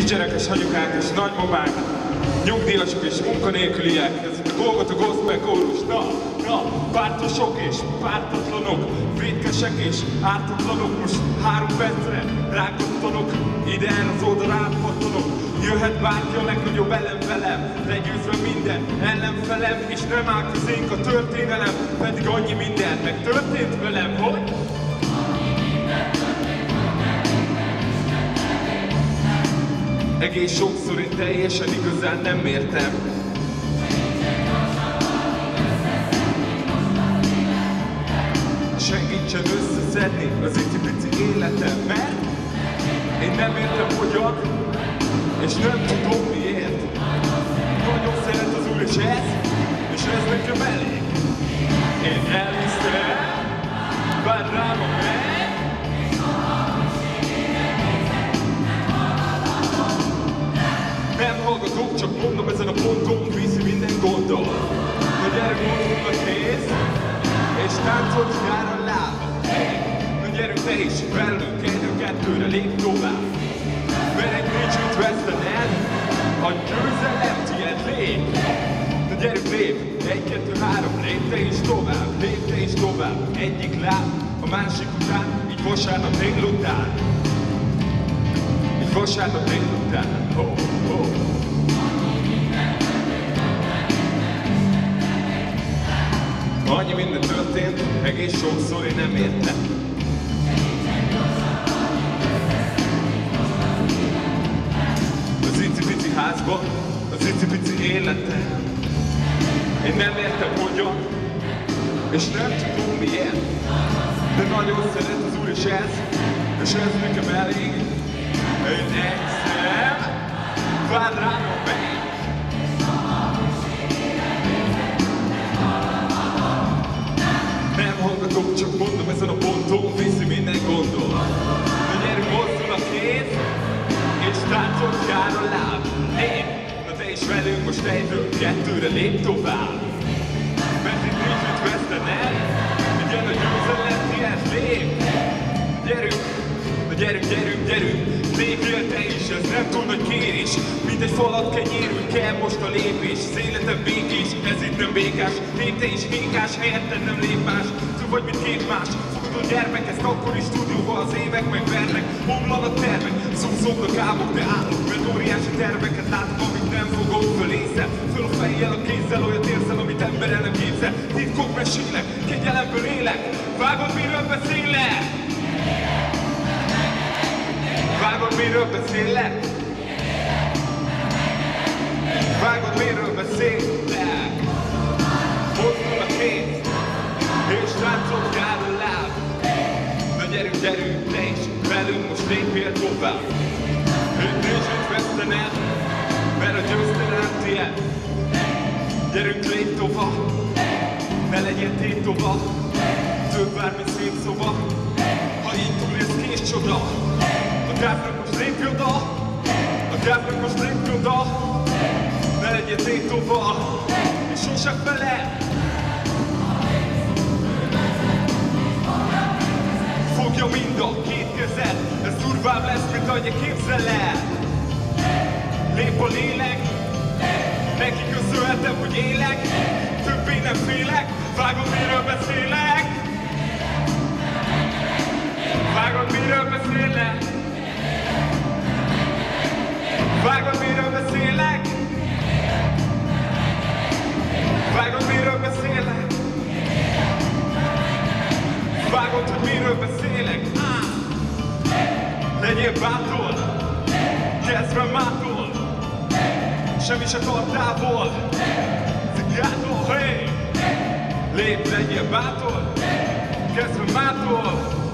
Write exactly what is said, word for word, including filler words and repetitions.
Kisgyerekes anyukák és nagymamák, nyugdíjasok és munkanélküliek, ez itt a Golgota Gospel kórus. Na, na, pártosok és pártatlanok, vétkesek és ártatlanok, most három percre rákattanok, ide erre az oldalán pattanok. Jöhet bárki a legnagyobb ellenfelem, legyőzve minden ellenfelem, és nem áll közénk a történelem, pedig annyi minden megtörtént velem, hogy? Egész sokszor én teljesen igazán nem értem. Segítsen összeszedni az icipici életem, mert én nem értem hogyan, és nem tudom miért. Nagyon szeret az Úr, és ez, és ez nekem elég. Én elhiszem, vár rám a meg. Nem hallgatok, csak mondom, ezen a ponton viszi minden gondol. Na gyerünk, mozdul a kéz, és táncot jár a lába. Hey, na gyerünk te is velünk, egy-kettőre lép tovább. Mert egy nincs mit vesztened, a győzelem tiéd, lép. Na gyerünk, lép, egy-kettő-három, lép te is tovább, lép te is tovább. Egyik láb, a másik után, így vasárnap délután. Így vasárnap délután. Oh, oh. Annyi minden történt, egész sokszor én nem értem. Az icipici házban, az icipici életem. Én nem értem hogyan, és nem tudom miért. De nagyon szeret az Úr, és ez, és ez nekem elég. Én egyszer vár rám a meg. Nem hallgatok, csak mondom, ezen a ponton viszi minden gondol. Na gyerünk, mozdul a kéz, és táncot jár a láb. Lép, na te is velünk, most egyről kettőre lép tovább. Mert itt nincs mit vesztened, igen a győzelem tiéd, lép. Gyerünk, na gyerünk, gyerünk, gyerünk. Lépjél te is, ez nem túl nagy kérés. Mint egy falat kenyérül kell most a lépés. Az életem békés, ez itt nem békás. Lép te is vékás, helyetted nem lép más. Tú vagy mint két más, fogadó gyermek, ezt akkor is stúdióban az évek megvernek. Omlanak tervek, szúszódnak álmok, de állok, mert óriási terveket látok, amit nem fogok fölészre. Föl a fejjel, a kézzel, olyat érzel, amit ember el nem képzel. Titkok mesélek, kegyelemből élek. Vágod, miről beszélek? Vágod, miről beszélek? Vágod, miről beszélek? Mozdul a kéz, és táncot jár a láb. Na gyerünk, gyerünk, te is velünk, most lépjél tovább. Őt nincs mit vesztened, mert a győzelem tiéd. Gyerünk, lépj tovább, ne legyél tétova. Több vár, mint szép szoba. Ha így túlélsz, kés csoda. A gáznak most lépj oda, a gáznak most lépj oda. Ne legyél tétova, és sose fele. Fogja mind a két kezed, ez durvább lesz, mint ahogy képzeled. Lép a lélek, neki köszönhetem, hogy élek. Többé nem félek, vágod, miről beszélek. Vágod, miről beszélek. Vágod, miről beszélek. Vágod, miről beszélek. Vágod, hogy miről beszélek. Ah. Legyél bátor, kezdve mától. Semmi se tart távol, zigától, hey! Lép, legyél bátor, kezdve mától.